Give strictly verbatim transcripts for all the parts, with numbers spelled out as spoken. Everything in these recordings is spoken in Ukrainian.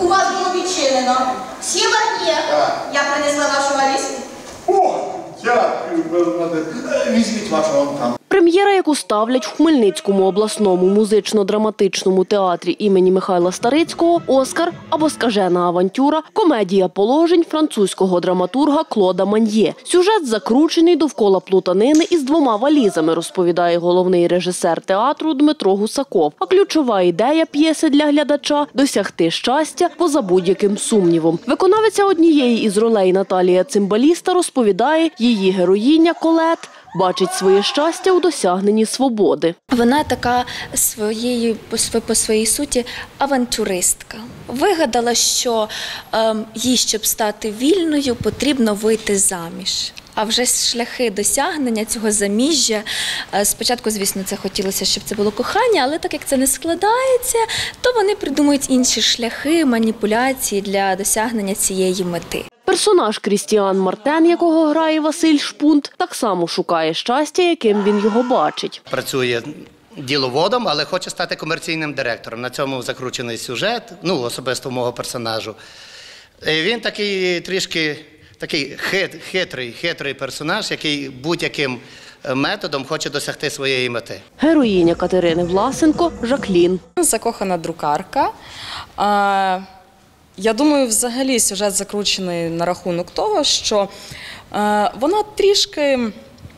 У вас було відчинено. Всі є. Я принесла вашу валізку. О, дякую, Бернадет. Візьміть вашого там. Прем'єра, яку ставлять в Хмельницькому обласному музично-драматичному театрі імені Михайла Старицького, «Оскар» або «Скажена авантюра» – комедія положень французького драматурга Клода Ман'є. Сюжет закручений довкола плутанини із двома валізами, розповідає головний режисер театру Дмитро Гусаков. А ключова ідея п'єси для глядача – досягти щастя поза будь-яким сумнівом. Виконавиця однієї із ролей Наталія Цимбаліста розповідає, її героїня Колет бачить своє щастя у досягненні свободи. Вона така своєю, по своїй суті авантюристка. Вигадала, що е, їй, щоб стати вільною, потрібно вийти заміж. А вже шляхи досягнення цього заміжжя, спочатку, звісно, це хотілося, щоб це було кохання, але так як це не складається, то вони придумують інші шляхи, маніпуляції для досягнення цієї мети. Персонаж Крістіан Мартен, якого грає Василь Шпунт, так само шукає щастя, яким він його бачить. Працює діловодом, але хоче стати комерційним директором. На цьому закручений сюжет, ну, особисто мого персонажу. Він такий трішки такий хит, хитрий, хитрий персонаж, який будь-яким методом хоче досягти своєї мети. Героїня Катерини Власенко – Жаклін. Закохана друкарка. А, я думаю, взагалі сюжет закручений на рахунок того, що а, вона трішки...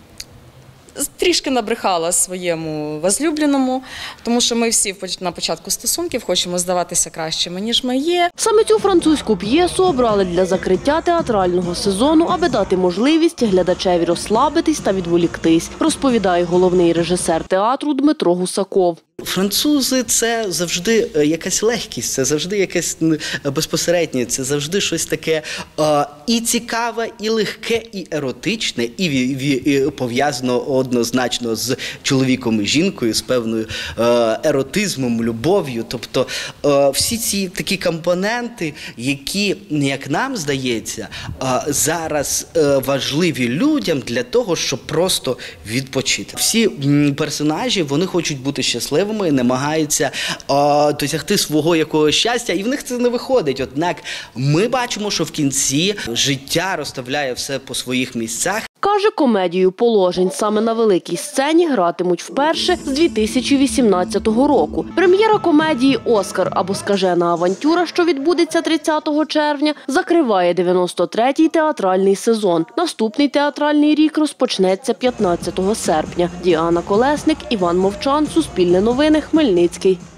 трішки набрехала своєму возлюбленому, тому що ми всі на початку стосунків хочемо здаватися кращими, ніж ми є. Саме цю французьку п'єсу обрали для закриття театрального сезону, аби дати можливість глядачеві розслабитись та відволіктись, розповідає головний режисер театру Дмитро Гусаков. Французи – це завжди якась легкість, це завжди якесь безпосереднє, це завжди щось таке е, і цікаве, і легке, і еротичне, і, і, і пов'язано однозначно з чоловіком і жінкою, з певною е, еротизмом, любов'ю. Тобто е, всі ці такі компоненти, які, як нам здається, е, зараз е, важливі людям для того, щоб просто відпочити. Всі м, персонажі, вони хочуть бути щасливими, і намагаються о, досягти свого якогось щастя, і в них це не виходить. Однак ми бачимо, що в кінці життя розставляє все по своїх місцях. Каже, комедію положень саме на великій сцені гратимуть вперше з дві тисячі вісімнадцятого року. Прем'єра комедії «Оскар» або «Скажена авантюра», що відбудеться тридцятого червня, закриває дев'яносто третій театральний сезон. Наступний театральний рік розпочнеться п'ятнадцятого серпня. Діана Колесник, Іван Мовчан, Суспільне новини, Хмельницький.